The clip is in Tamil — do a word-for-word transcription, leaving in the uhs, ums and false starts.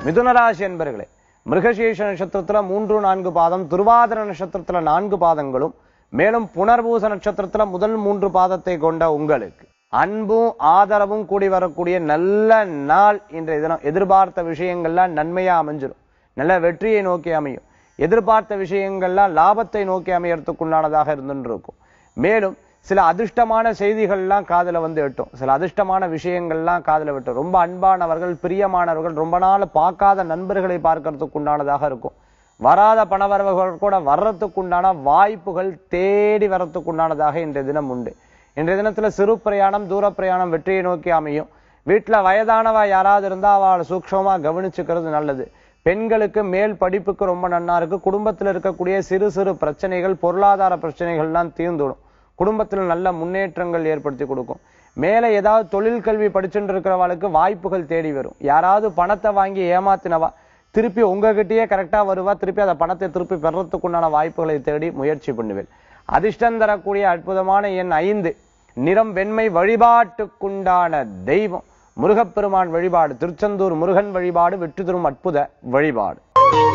மிதுனராசி என்பர்களே, மிருகசீர்ஷ நட்சத்திரத்துல மூன்று நான்கு பாதம், திருவாதிர நட்சத்திரத்துல நான்கு பாதங்களும், மேலும் புனர்பூச நட்சத்திரத்துல முதல் மூன்று பாதத்தை கொண்ட உங்களுக்கு அன்பும் ஆதரவும் கூடி வரக்கூடிய நல்ல நாள். இன்றைய தினம் எதிர்பார்த்த விஷயங்கள்லாம் நன்மையா அமைஞ்சிடும், நல்ல வெற்றியை நோக்கி அமையும். எதிர்பார்த்த விஷயங்கள்லாம் லாபத்தை நோக்கி அமையறதுக்குள்ளானதாக இருந்துட்டு இருக்கும். மேலும் சில அதிர்ஷ்டமான செய்திகள்லாம் காதுல வந்து எட்டும், சில அதிர்ஷ்டமான விஷயங்கள்லாம் காதுல விட்டும். ரொம்ப அன்பானவர்கள், பிரியமானவர்கள், ரொம்ப நாள் பார்க்காத நண்பர்களை பார்க்கறதுக்கு உண்டானதாக இருக்கும். வராத பணவரவுகள் கூட வர்றதுக்குண்டான வாய்ப்புகள் தேடி வரத்துக்குண்டானதாக இன்றைய தினம் உண்டு. இன்றைய தினத்துல சிறு பிரயாணம், தூர பிரயாணம் வெற்றியை நோக்கி அமையும். வீட்டுல வயதானவா யாராவது இருந்தா அவளை சூக்ஷமா கவனிச்சுக்கிறது நல்லது. பெண்களுக்கு மேல் படிப்புக்கு ரொம்ப நன்னா இருக்கு. குடும்பத்தில் இருக்கக்கூடிய சிறு சிறு பிரச்சனைகள், பொருளாதார பிரச்சனைகள்லாம் தீர்ந்துடும். குடும்பத்தில் நல்ல முன்னேற்றங்கள் ஏற்படுத்தி கொடுக்கும். மேலே ஏதாவது தொழில் கல்வி படிச்சுட்டு இருக்கிறவளுக்கு வாய்ப்புகள் தேடி வரும். யாராவது பணத்தை வாங்கி ஏமாத்தினவா திருப்பி உங்ககிட்டயே கரெக்டா வருவா, திருப்பி அந்த பணத்தை திருப்பி பெறத்துக்குண்டான வாய்ப்புகளை தேடி முயற்சி பண்ணுவேன். அதிர்ஷ்டம் தரக்கூடிய அற்புதமான எண் ஐந்து, நிறம் வெண்மை. வழிபாட்டுக்குண்டான தெய்வம் முருகப்பெருமான் வழிபாடு, திருச்செந்தூர் முருகன் வழிபாடு வெற்றி தரும் அற்புத வழிபாடு.